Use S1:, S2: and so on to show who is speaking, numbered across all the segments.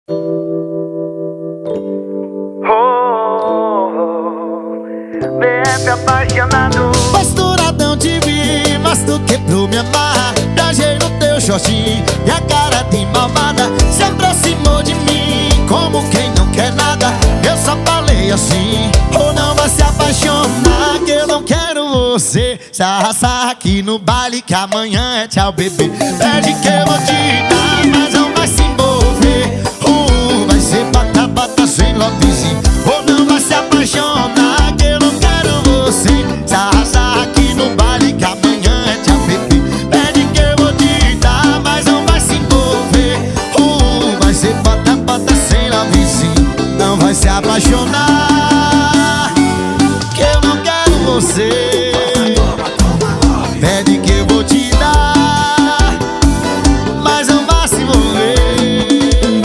S1: BF apaixonado.
S2: Pastoradão te vi, mas tu quebrou minha marra. Viajei no teu shortinho e a cara de malvada se aproximou de mim como quem não quer nada. Eu só falei assim: ou não vai se apaixonar, que eu não quero você. Sarra aqui no baile que amanhã é tchau, bebê. Pede que eu vou te dar, mas não vai se envolver. Vai ser bata sem lovezinho. Ou não vai se apaixonar, que eu não quero você. Sarra aqui no baile que amanhã é tchau, bebê. Pede que eu vou te dar, mas não vai se envolver. Vai ser bata sem lovezinho. Não vai se apaixonar, que eu não quero você. Pede que eu vou te dar, mas não vai se envolver.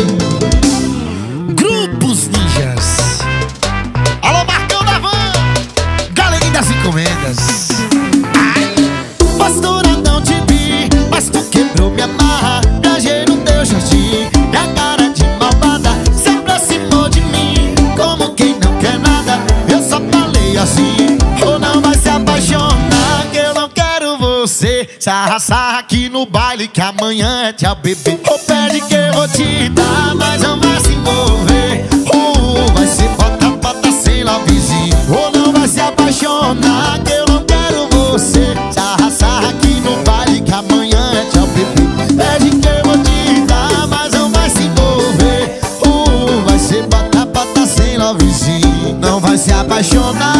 S2: Grupos Ninjas. Alô, Marcão da Van, galerinha das encomendas. Pastoradão te vi, mas tu quebrou minha marra. Viajei no teu jardim e a cara de malvada se aproximou de mim como quem não quer nada. Eu só falei assim: ou não vai se apaixonar, que eu não quero você. Sarra aqui no baile que amanhã é tchau, bebê. Ou pede que eu vou te dar, mas não vai se envolver. Vai ser bata sem lovezinho. Ou não vai se apaixonar, que eu não quero você. Sarra aqui no baile que amanhã é tchau, bebê. Pede que eu vou te dar, mas não vai se envolver. Vai ser bata sem lovezinho. Não vai se apaixonar.